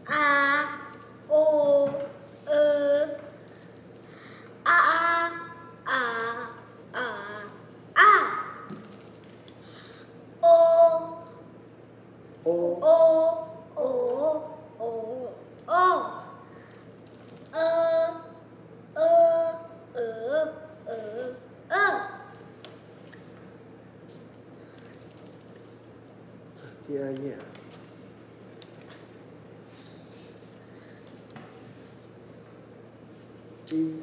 อาโอเออาอาอาอาโอโอโอโอโอโอเอเอเอเอเอ第二页。一，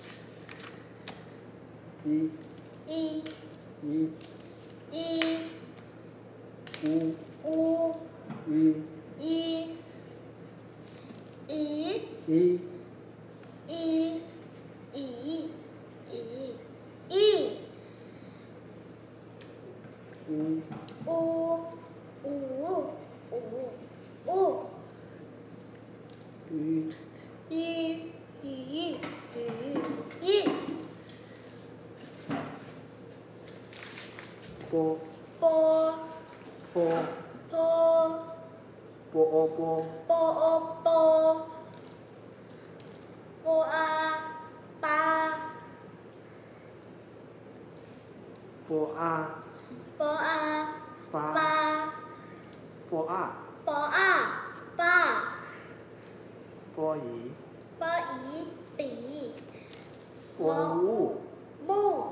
一， 一一， 一乌， 乌一， 一一一， 一一一一乌， 乌五五五鱼， 一一一波， 波波， 波波哦波， 波波波啊巴波啊， 波啊巴， 巴波啊， 波啊巴波姨， 波姨比波乌， 木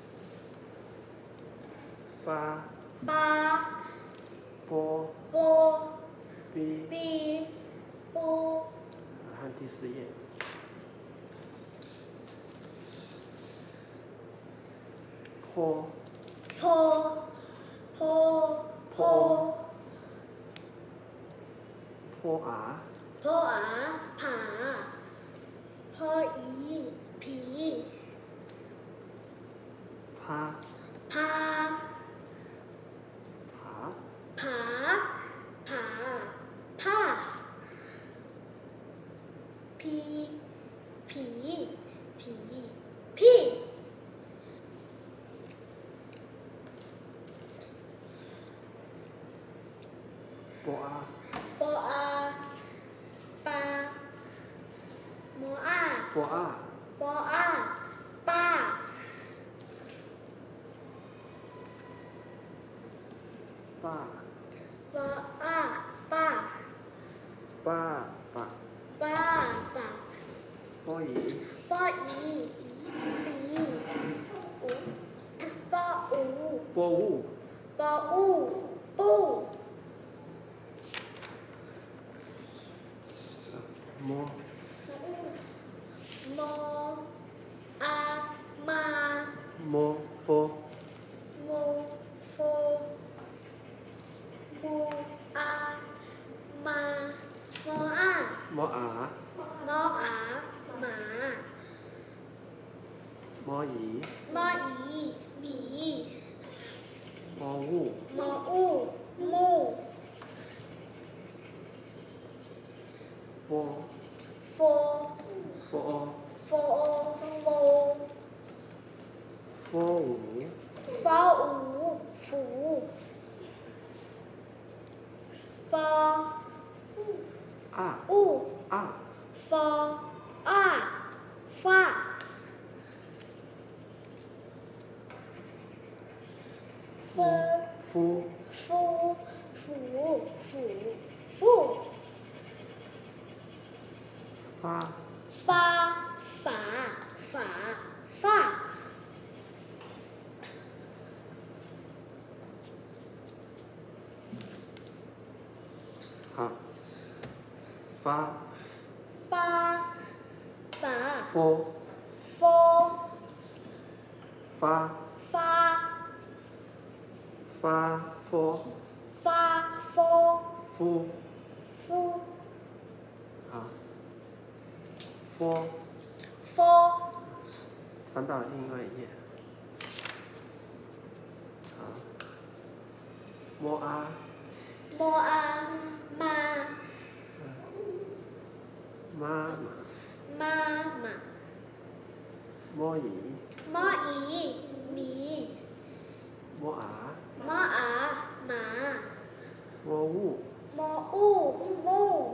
巴， 巴波， 波比， 比布看第四页。坡， 坡坡坡坡啊， 坡啊爬坡姨皮趴， 爬爬， 爬爬爬皮皮皮屁波啊， 波啊巴摩啊波啊， 波啊巴爸， 波啊巴爸爸， 巴巴波姨， 波姨比五波五波乌， 波五布摸， 摩啊妈摸佛， 摩佛摩啊妈摩啊摸啊， 摩啊马摸姨， 摩姨米摸乌， 摩乌木波， 佛波哦， 佛佛波五， 佛五福佛啊， 五啊， 佛啊发夫，夫， 夫福福福发， 发法法发好，发， 巴把佛， 佛发， 发发，佛， 发佛夫， 夫好，佛， 佛翻到另外一页。好，摸啊， 摩啊妈妈妈， 妈妈摸姨， 摩姨米摸啊， 摩啊马摸乌， 摩乌木